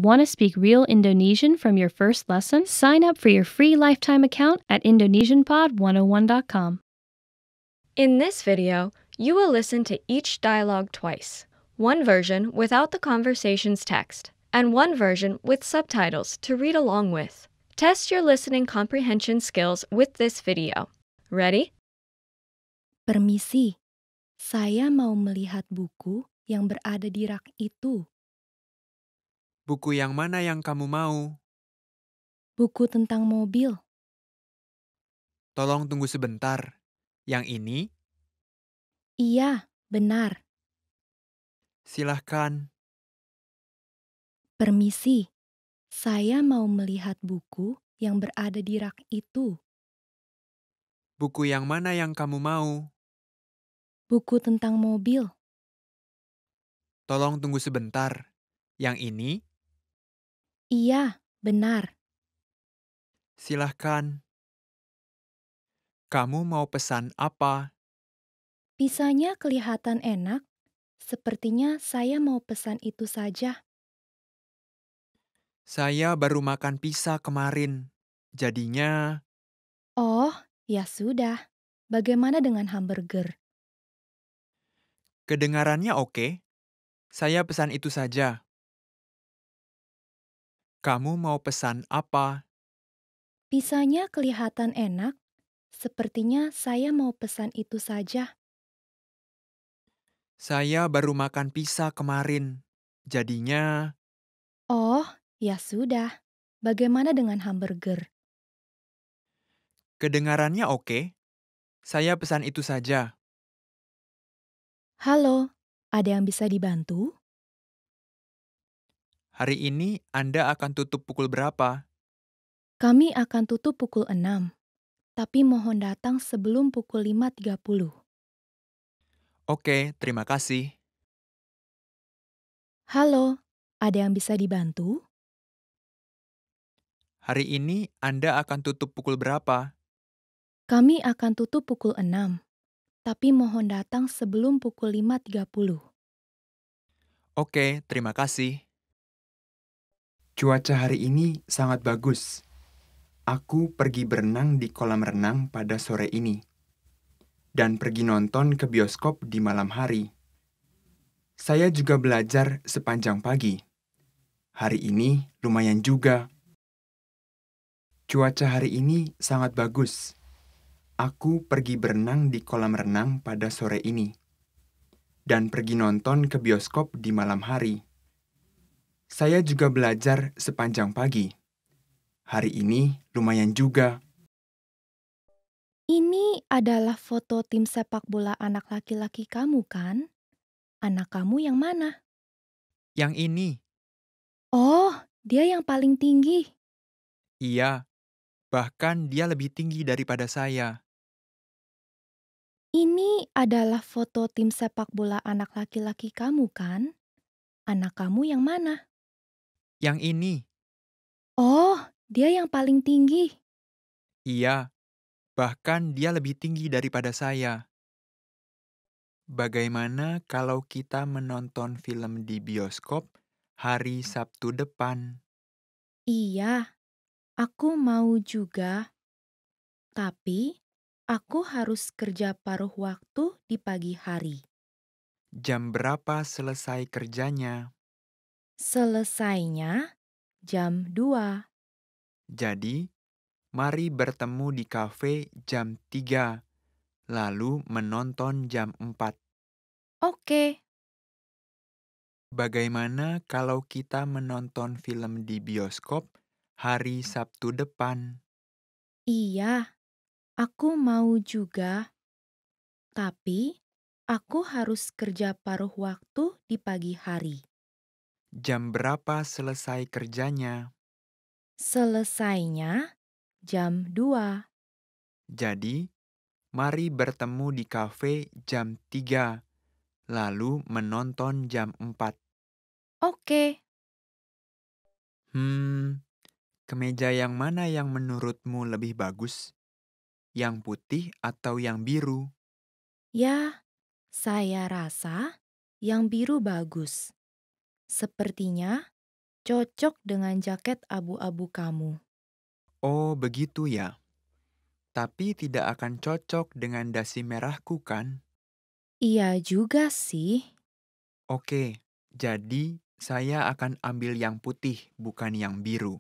Want to speak real Indonesian from your first lesson? Sign up for your free lifetime account at indonesianpod101.com. In this video, you will listen to each dialogue twice. One version without the conversation's text, and one version with subtitles to read along with. Test your listening comprehension skills with this video. Ready? Permisi, saya mau melihat buku yang berada di rak itu. Buku yang mana yang kamu mau? Buku tentang mobil. Tolong tunggu sebentar. Yang ini, Iya, benar. silahkan. Permisi, saya mau melihat buku yang berada di rak itu. Buku yang mana yang kamu mau? Buku tentang mobil. Tolong tunggu sebentar. Yang ini, Iya, benar. silahkan. Kamu mau pesan apa? Pisanya kelihatan enak. Sepertinya saya mau pesan itu saja. Saya baru makan pizza kemarin. Jadinya, Oh, ya sudah. Bagaimana dengan hamburger? kedengarannya oke. Saya pesan itu saja. Kamu mau pesan apa? Pisanya kelihatan enak. Sepertinya saya mau pesan itu saja. Saya baru makan pizza kemarin. Jadinya, Oh, ya sudah. Bagaimana dengan hamburger? kedengarannya oke. Saya pesan itu saja. Halo, ada yang bisa dibantu? Hari ini Anda akan tutup pukul berapa? Kami akan tutup pukul 6, tapi mohon datang sebelum pukul 5.30. Oke, terima kasih. Halo, ada yang bisa dibantu? Hari ini Anda akan tutup pukul berapa? Kami akan tutup pukul 6, tapi mohon datang sebelum pukul 5.30. Oke, terima kasih. Cuaca hari ini sangat bagus. Aku pergi berenang di kolam renang pada sore ini. Dan pergi nonton ke bioskop di malam hari. Saya juga belajar sepanjang pagi. Hari ini lumayan juga. Cuaca hari ini sangat bagus. Aku pergi berenang di kolam renang pada sore ini. Dan pergi nonton ke bioskop di malam hari. Saya juga belajar sepanjang pagi. Hari ini lumayan juga. Ini adalah foto tim sepak bola anak laki-laki kamu, kan? Anak kamu yang mana? Yang ini, Oh, dia yang paling tinggi. iya, bahkan dia lebih tinggi daripada saya. Ini adalah foto tim sepak bola anak laki-laki kamu, kan? Anak kamu yang mana? Yang ini, Oh, dia yang paling tinggi. iya, bahkan dia lebih tinggi daripada saya. Bagaimana kalau kita menonton film di bioskop hari Sabtu depan? Iya, aku mau juga. Tapi, aku harus kerja paruh waktu di pagi hari. Jam berapa selesai kerjanya? Selesainya jam 2. Jadi, mari bertemu di kafe jam 3, lalu menonton jam 4. Oke, Bagaimana kalau kita menonton film di bioskop hari Sabtu depan? iya, aku mau juga. Tapi, aku harus kerja paruh waktu di pagi hari. Jam berapa selesai kerjanya? Selesainya jam 2. Jadi, mari bertemu di kafe jam 3, lalu menonton jam 4. Oke, Kemeja yang mana yang menurutmu lebih bagus? Yang putih atau yang biru? ya, saya rasa yang biru bagus. Sepertinya cocok dengan jaket abu-abu kamu. Oh, begitu ya. Tapi tidak akan cocok dengan dasi merahku kan? Iya juga sih. Oke, jadi saya akan ambil yang putih, bukan yang biru.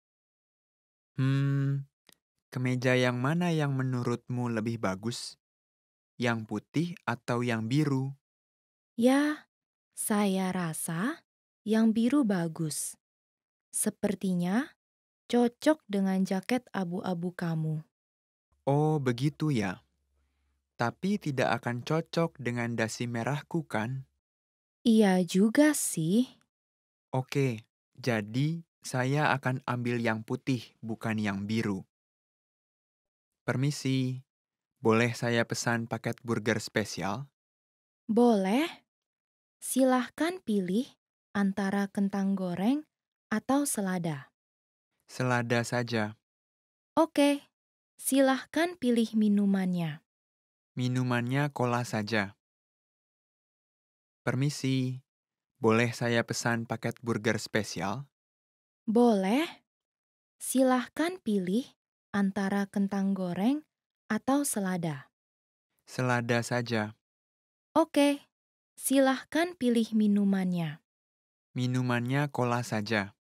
Kemeja yang mana yang menurutmu lebih bagus? Yang putih atau yang biru? Ya, saya rasa yang biru bagus. Sepertinya cocok dengan jaket abu-abu kamu. Oh, begitu ya. Tapi tidak akan cocok dengan dasi merahku kan? Iya juga sih. Oke, jadi saya akan ambil yang putih, bukan yang biru. Permisi, boleh saya pesan paket burger spesial? Boleh, silahkan pilih antara kentang goreng atau selada. Selada saja. Oke, silahkan pilih minumannya. Minumannya cola saja. Permisi, boleh saya pesan paket burger spesial? Boleh, silahkan pilih antara kentang goreng atau selada. Selada saja. Oke, silahkan pilih minumannya. Minumannya cola saja.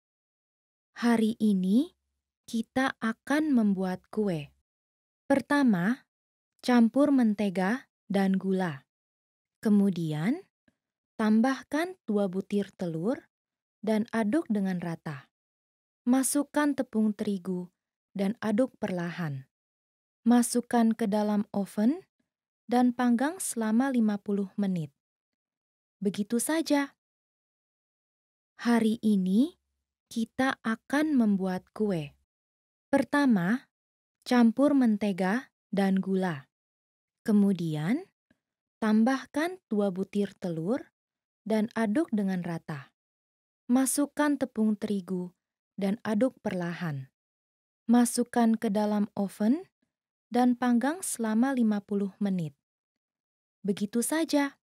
Hari ini kita akan membuat kue. Pertama, campur mentega dan gula. Kemudian, tambahkan 2 butir telur dan aduk dengan rata. Masukkan tepung terigu dan aduk perlahan. Masukkan ke dalam oven dan panggang selama 50 menit. Begitu saja. Hari ini kita akan membuat kue. Pertama, campur mentega dan gula. Kemudian, tambahkan 2 butir telur dan aduk dengan rata. Masukkan tepung terigu dan aduk perlahan. Masukkan ke dalam oven dan panggang selama 50 menit. Begitu saja.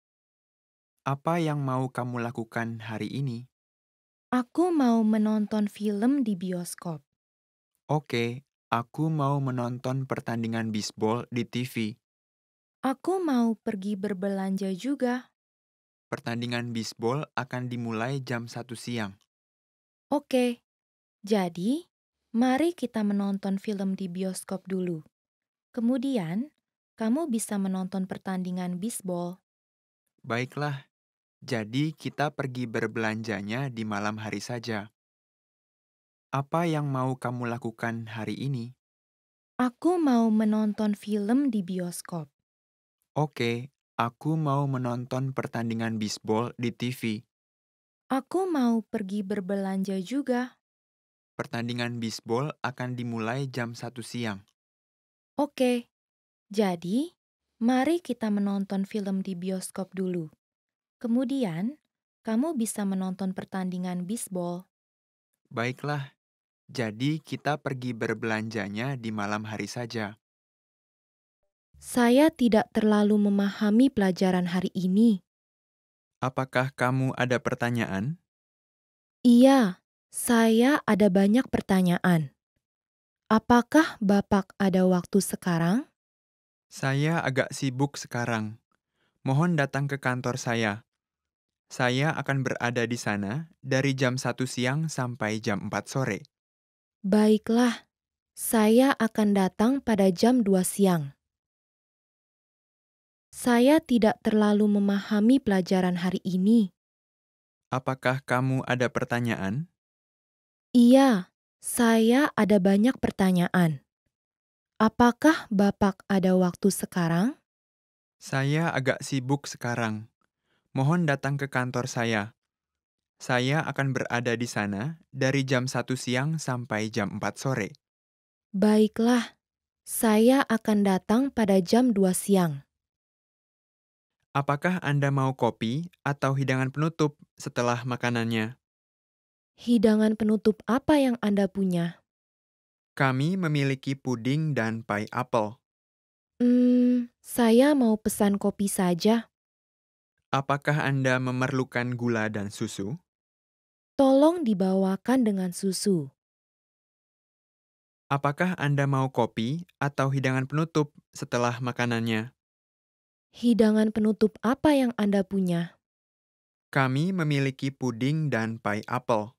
Apa yang mau kamu lakukan hari ini? Aku mau menonton film di bioskop. Oke, aku mau menonton pertandingan bisbol di TV. Aku mau pergi berbelanja juga. Pertandingan bisbol akan dimulai jam 1 siang. Oke, jadi mari kita menonton film di bioskop dulu. Kemudian, kamu bisa menonton pertandingan bisbol. Baiklah, jadi kita pergi berbelanjanya di malam hari saja. Apa yang mau kamu lakukan hari ini? Aku mau menonton film di bioskop. Oke, aku mau menonton pertandingan bisbol di TV. Aku mau pergi berbelanja juga. Pertandingan bisbol akan dimulai jam 1 siang. Oke, jadi mari kita menonton film di bioskop dulu. Kemudian, kamu bisa menonton pertandingan bisbol. Baiklah, jadi kita pergi berbelanjanya di malam hari saja. Saya tidak terlalu memahami pelajaran hari ini. Apakah kamu ada pertanyaan? Iya, saya ada banyak pertanyaan. Apakah Bapak ada waktu sekarang? Saya agak sibuk sekarang. Mohon datang ke kantor saya. Saya akan berada di sana dari jam 1 siang sampai jam 4 sore. Baiklah, saya akan datang pada jam 2 siang. Saya tidak terlalu memahami pelajaran hari ini. Apakah kamu ada pertanyaan? Iya, saya ada banyak pertanyaan. Apakah Bapak ada waktu sekarang? Saya agak sibuk sekarang. Mohon datang ke kantor saya. Saya akan berada di sana dari jam 1 siang sampai jam 4 sore. Baiklah, saya akan datang pada jam 2 siang. Apakah Anda mau kopi atau hidangan penutup setelah makanannya? Hidangan penutup apa yang Anda punya? Kami memiliki puding dan pie apel. Saya mau pesan kopi saja. Apakah Anda memerlukan gula dan susu? Tolong dibawakan dengan susu. Apakah Anda mau kopi atau hidangan penutup setelah makanannya? Hidangan penutup apa yang Anda punya? Kami memiliki puding dan pie apel.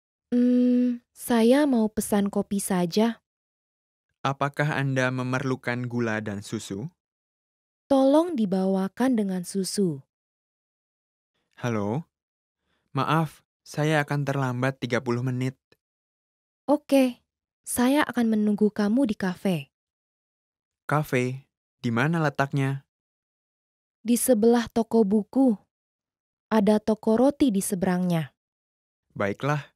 Saya mau pesan kopi saja. Apakah Anda memerlukan gula dan susu? Tolong dibawakan dengan susu. Halo, maaf, saya akan terlambat 30 menit. Oke, saya akan menunggu kamu di kafe. Kafe, di mana letaknya? Di sebelah toko buku. Ada toko roti di seberangnya. Baiklah.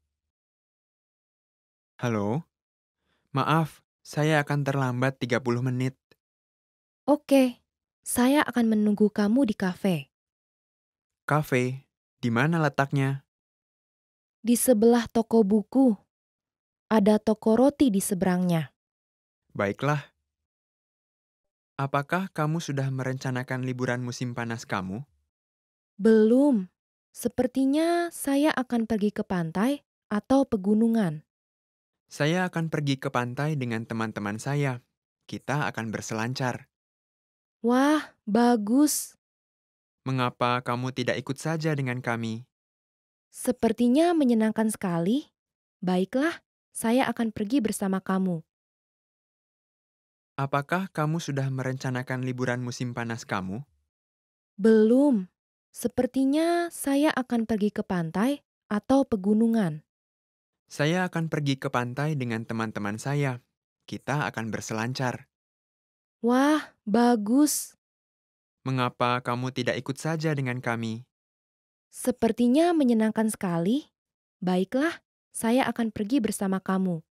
Halo, maaf, saya akan terlambat 30 menit. Oke, saya akan menunggu kamu di kafe. Kafe, di mana letaknya? Di sebelah toko buku. Ada toko roti di seberangnya. Baiklah. Apakah kamu sudah merencanakan liburan musim panas kamu? Belum. Sepertinya saya akan pergi ke pantai atau pegunungan. Saya akan pergi ke pantai dengan teman-teman saya. Kita akan berselancar. Wah, bagus. Mengapa kamu tidak ikut saja dengan kami? Sepertinya menyenangkan sekali. Baiklah, saya akan pergi bersama kamu. Apakah kamu sudah merencanakan liburan musim panas kamu? Belum. Sepertinya saya akan pergi ke pantai atau pegunungan. Saya akan pergi ke pantai dengan teman-teman saya. Kita akan berselancar. Wah, bagus. Mengapa kamu tidak ikut saja dengan kami? Sepertinya menyenangkan sekali. Baiklah, saya akan pergi bersama kamu.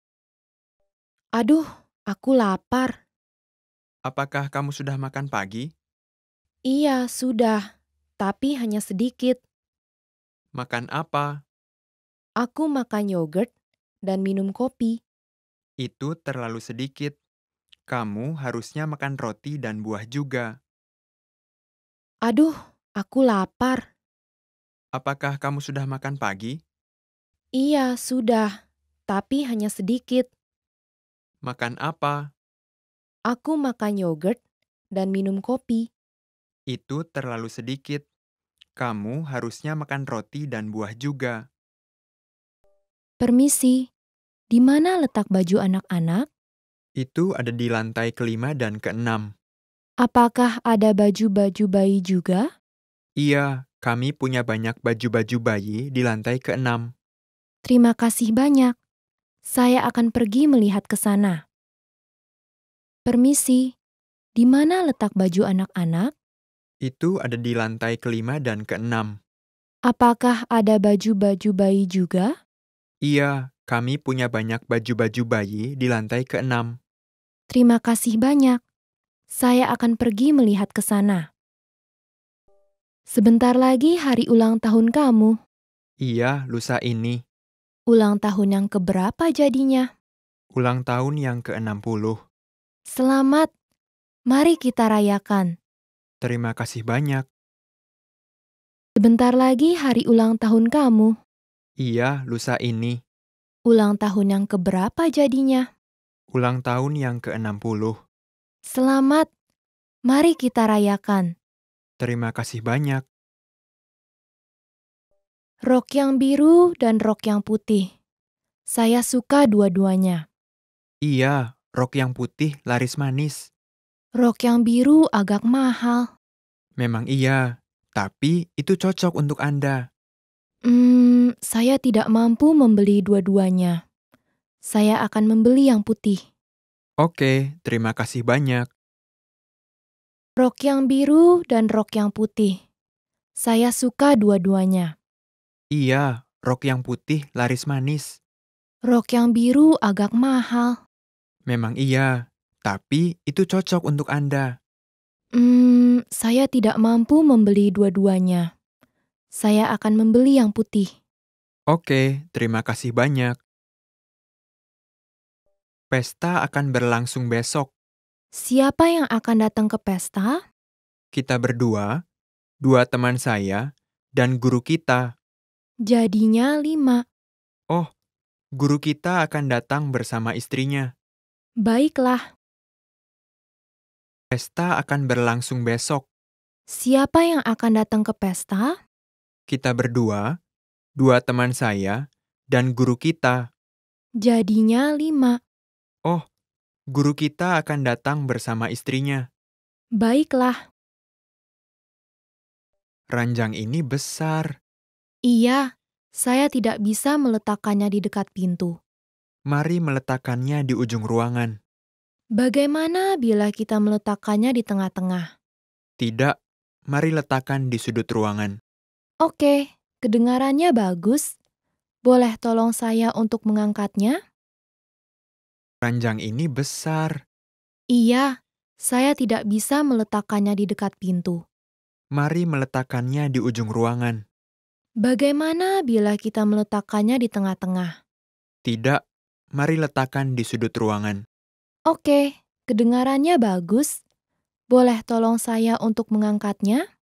Aduh, aku lapar. Apakah kamu sudah makan pagi? Iya, sudah. Tapi hanya sedikit. Makan apa? Aku makan yogurt dan minum kopi. Itu terlalu sedikit. Kamu harusnya makan roti dan buah juga. Aduh, aku lapar. Apakah kamu sudah makan pagi? Iya, sudah. Tapi hanya sedikit. Makan apa? Aku makan yogurt dan minum kopi. Itu terlalu sedikit. Kamu harusnya makan roti dan buah juga. Permisi, di mana letak baju anak-anak? Itu ada di lantai kelima dan keenam. Apakah ada baju-baju bayi juga? Iya, kami punya banyak baju-baju bayi di lantai keenam. Terima kasih banyak. Saya akan pergi melihat ke sana. Permisi, di mana letak baju anak-anak? Itu ada di lantai kelima dan keenam. Apakah ada baju-baju bayi juga? Iya, kami punya banyak baju-baju bayi di lantai keenam. Terima kasih banyak. Saya akan pergi melihat ke sana. Sebentar lagi hari ulang tahun kamu. Iya, lusa ini. Ulang tahun yang keberapa jadinya? Ulang tahun yang ke-60. Selamat. Mari kita rayakan. Terima kasih banyak. Sebentar lagi hari ulang tahun kamu. Iya, lusa ini. Ulang tahun yang keberapa jadinya? Ulang tahun yang ke-60. Selamat. Mari kita rayakan. Terima kasih banyak. Rok yang biru dan rok yang putih. Saya suka dua-duanya. Iya, rok yang putih laris manis. Rok yang biru agak mahal. Memang iya, tapi itu cocok untuk Anda. Saya tidak mampu membeli dua-duanya. Saya akan membeli yang putih. Oke, terima kasih banyak. Rok yang biru dan rok yang putih. Saya suka dua-duanya. Iya, rok yang putih laris manis. Rok yang biru agak mahal. Memang iya, tapi itu cocok untuk Anda. Saya tidak mampu membeli dua-duanya. Saya akan membeli yang putih. Oke, terima kasih banyak. Pesta akan berlangsung besok. Siapa yang akan datang ke pesta? Kita berdua, dua teman saya, dan guru kita. Jadinya 5. Oh, guru kita akan datang bersama istrinya. Baiklah, Pesta akan berlangsung besok. siapa yang akan datang ke pesta? Kita berdua, 2 teman saya, dan guru kita. Jadinya 5. Oh, guru kita akan datang bersama istrinya. Baiklah, Ranjang ini besar. iya, saya tidak bisa meletakkannya di dekat pintu. Mari meletakkannya di ujung ruangan. Bagaimana bila kita meletakkannya di tengah-tengah? Tidak, mari letakkan di sudut ruangan. Oke, kedengarannya bagus. Boleh tolong saya untuk mengangkatnya? Ranjang ini besar. Iya, saya tidak bisa meletakkannya di dekat pintu. Mari meletakkannya di ujung ruangan. Bagaimana bila kita meletakkannya di tengah-tengah? Tidak, mari letakkan di sudut ruangan. Oke, kedengarannya bagus. Boleh tolong saya untuk mengangkatnya?